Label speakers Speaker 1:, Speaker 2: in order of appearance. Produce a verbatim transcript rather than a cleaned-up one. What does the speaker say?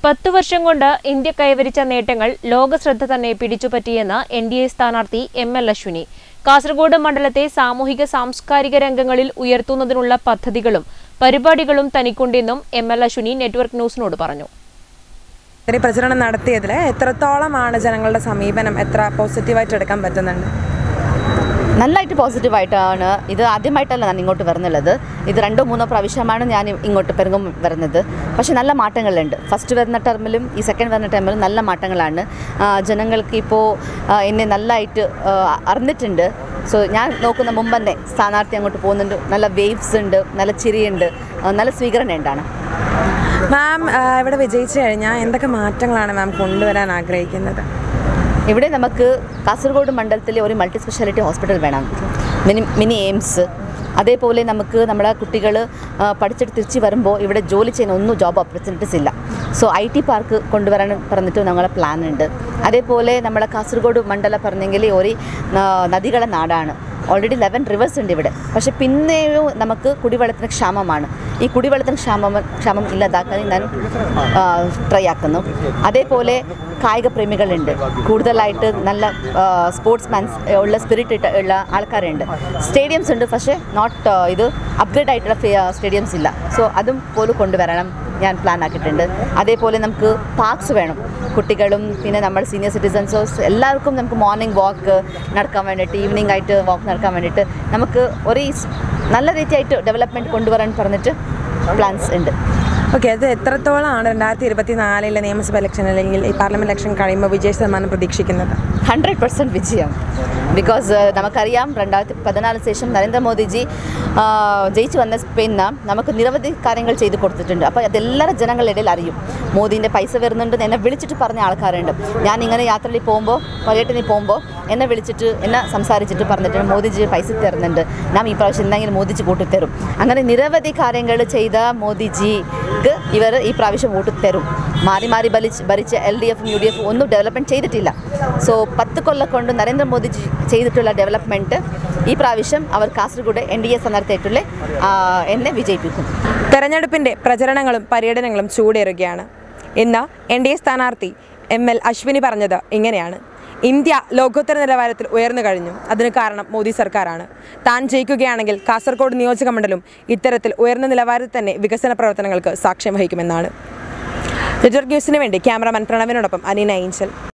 Speaker 1: പത്തു വർഷം കൊണ്ട് ഇന്ത്യ കൈവരിച്ച നേട്ടങ്ങൾ ലോകശ്രദ്ധ തന്നെ പിടിച്ചുപറ്റിയെന്ന് എൻ ഡി എ സ്ഥാനാർത്ഥി എം എൽ അശ്വിനി. കാസർഗോഡ് മണ്ഡലത്തെ സാമൂഹിക സാംസ്കാരിക രംഗങ്ങളിൽ ഉയർത്തുന്നതിനുള്ള പദ്ധതികളും പരിപാടികളും തനിക്കുണ്ടെന്നും എം എൽ അശ്വിനി നെറ്റ്വർക്ക് ന്യൂസിനോട് പറഞ്ഞു.
Speaker 2: പ്രചരണം നടത്തിയതിൽ എത്രത്തോളമാണ് ജനങ്ങളുടെ സമീപനം, എത്ര പോസിറ്റീവായിട്ട് എടുക്കാൻ പറ്റുന്നുണ്ട്?
Speaker 3: നല്ലതായിട്ട് പോസിറ്റീവായിട്ടാണ്. ഇത് ആദ്യമായിട്ടല്ല ഞാൻ ഇങ്ങോട്ട് വരുന്നുള്ളത്. ഇത് രണ്ടോ മൂന്നോ പ്രാവശ്യമാണ് ഞാൻ ഇങ്ങോട്ട് പെരുങ്ങും വരുന്നത്. പക്ഷേ നല്ല മാറ്റങ്ങളുണ്ട്. ഫസ്റ്റ് വരുന്ന ടേമിലും ഈ സെക്കൻഡ് വരുന്ന ടേമിലും നല്ല മാറ്റങ്ങളാണ്. ജനങ്ങൾക്ക് ഇപ്പോൾ എന്നെ നല്ലതായിട്ട് അറിഞ്ഞിട്ടുണ്ട്. സോ ഞാൻ നോക്കുന്ന മുമ്പ് തന്നെ സ്ഥാനാർത്ഥി അങ്ങോട്ട് പോകുന്നുണ്ട്. നല്ല വേവ്സ് ഉണ്ട്, നല്ല ചിരിയുണ്ട്, നല്ല സ്വീകരണം ഉണ്ടാണ്.
Speaker 2: മാം ഇവിടെ വിജയിച്ചു കഴിഞ്ഞാൽ എന്തൊക്കെ മാറ്റങ്ങളാണ് മാം കൊണ്ടുവരാൻ ആഗ്രഹിക്കുന്നത്?
Speaker 3: ഇവിടെ നമുക്ക് കാസർഗോഡ് മണ്ഡലത്തിലെ ഒരു മൾട്ടി സ്പെഷ്യാലിറ്റി ഹോസ്പിറ്റൽ വേണം, മിനി മിനി എയിംസ്. അതേപോലെ നമുക്ക് നമ്മുടെ കുട്ടികൾ പഠിച്ചിട്ട് തിരിച്ച് വരുമ്പോൾ ഇവിടെ ജോലി ചെയ്യുന്ന ഒന്നും ജോബ് ഓപ്പർച്യൂണിറ്റീസ് ഇല്ല. സോ ഐ ടി പാർക്ക് കൊണ്ടുവരാൻ പറഞ്ഞിട്ട് ഞങ്ങളെ പ്ലാൻ ഉണ്ട്. അതേപോലെ നമ്മുടെ കാസർഗോഡ് മണ്ഡലം പറഞ്ഞെങ്കിൽ ഒരു നദികളുടെ നാടാണ്. ഓൾറെഡി ലെവൻ റിവേഴ്സ് ഉണ്ട് ഇവിടെ. പക്ഷെ പിന്നെയും നമുക്ക് കുടിവെള്ളത്തിന് ക്ഷാമമാണ്. ഈ കുടിവെള്ളത്തിന് ക്ഷാമം ക്ഷാമം ഇല്ലാതാക്കാൻ ഞാൻ ട്രൈ ആക്കുന്നു. അതേപോലെ കായിക പ്രേമികളുണ്ട്, കൂടുതലായിട്ട് നല്ല സ്പോർട്സ് മാൻസ് ഉള്ള സ്പിരിറ്റ് ഉള്ള ആൾക്കാരുണ്ട്. സ്റ്റേഡിയംസ് ഉണ്ട്, പക്ഷേ നോട്ട് ഇത് അപ്ഗ്രേഡ് ആയിട്ടുള്ള സ്റ്റേഡിയംസ് ഇല്ല. സോ അതും പോലും കൊണ്ടുവരണം ഞാൻ പ്ലാൻ ആക്കിയിട്ടുണ്ട്. അതേപോലെ നമുക്ക് പാർക്സ് വേണം. കുട്ടികളും പിന്നെ നമ്മുടെ സീനിയർ സിറ്റിസൺസോ എല്ലാവർക്കും നമുക്ക് മോർണിംഗ് വാക്ക് നടക്കാൻ വേണ്ടിയിട്ട്, ഈവനിങ് ആയിട്ട് വാക്ക് നടക്കാൻ വേണ്ടിയിട്ട് നമുക്ക് ഒരു നല്ല രീതിയായിട്ട് ഡെവലപ്മെൻറ്റ് കൊണ്ടുവരാൻ പറഞ്ഞിട്ട് പ്ലാൻസ് ഉണ്ട്.
Speaker 2: ഓക്കെ, അത് എത്രത്തോളമാണ് രണ്ടായിരത്തി ഇരുപത്തി നാലിലെ നിയമസഭ ഇലക്ഷൻ അല്ലെങ്കിൽ ഈ പാർലമെൻറ്റ് ഇലക്ഷൻ കഴിയുമ്പോൾ വിജയ ശതമാനം പ്രതീക്ഷിക്കുന്നത്?
Speaker 3: ഹൺഡ്രഡ് പെർസെൻറ്റ് വിജയം. ബിക്കോസ് നമുക്കറിയാം രണ്ടായിരത്തി പതിനാലിന് ശേഷം നരേന്ദ്രമോദിജി ജയിച്ചു വന്ന പിന്നെ നമുക്ക് നിരവധി കാര്യങ്ങൾ ചെയ്തു കൊടുത്തിട്ടുണ്ട്. അപ്പോൾ അതെല്ലാവരും ജനങ്ങളുടെ ഇടയിൽ അറിയും. മോദീൻ്റെ പൈസ വരുന്നുണ്ട് എന്നെ വിളിച്ചിട്ട് പറഞ്ഞ ആൾക്കാരുണ്ട്. ഞാൻ ഇങ്ങനെ യാത്രയിൽ പോകുമ്പോൾ പര്യടനത്തിൽ പോകുമ്പോൾ എന്നെ വിളിച്ചിട്ട് എന്നെ സംസാരിച്ചിട്ട് പറഞ്ഞിട്ടുണ്ട് മോദിജി പൈസ തരുന്നുണ്ട്, നാം ഈ പ്രാവശ്യം എന്തെങ്കിലും മോദിജി വോട്ട് തരും. അങ്ങനെ നിരവധി കാര്യങ്ങൾ ചെയ്ത മോദിജിക്ക് ഇവർ ഈ പ്രാവശ്യം വോട്ട് തരും. മാറി മാറി ഭരിച്ച് ഭരിച്ച എൽ ഡി എഫും യു ഡി എഫും ഒന്നും ഡെവലപ്മെൻറ്റ് ചെയ്തിട്ടില്ല. സോ പത്ത് കൊല്ലം കൊണ്ട് നരേന്ദ്രമോദിജി ചെയ്തിട്ടുള്ള ഡെവലപ്മെൻറ്റ് ഈ പ്രാവശ്യം അവർ കാസർഗോഡ് എൻ ഡി എ സ്ഥാനാർത്ഥിയായിട്ടുള്ള എന്നെ വിജയിപ്പിക്കും.
Speaker 2: തെരഞ്ഞെടുപ്പിൻ്റെ പ്രചരണങ്ങളും പര്യടനങ്ങളും ചൂടേറുകയാണ്. ഇന്ന് എൻ ഡി എ സ്ഥാനാർത്ഥി എം എൽ അശ്വിനി പറഞ്ഞത് ഇങ്ങനെയാണ്: ഇന്ത്യ ലോകോത്തര നിലവാരത്തിൽ ഉയർന്നു കഴിഞ്ഞു. അതിന് കാരണം മോദി സർക്കാരാണ്. താൻ ജയിക്കുകയാണെങ്കിൽ കാസർഗോഡ് നിയോജക മണ്ഡലം ഇത്തരത്തിൽ ഉയർന്ന നിലവാരത്തിൽ തന്നെ വികസന പ്രവർത്തനങ്ങൾക്ക് സാക്ഷ്യം വഹിക്കുമെന്നാണ്. നെറ്റ്വർക്ക് ന്യൂസിന് വേണ്ടി ക്യാമറാമാൻ പ്രണവിനോടൊപ്പം അനീന ഏഞ്ചൽ.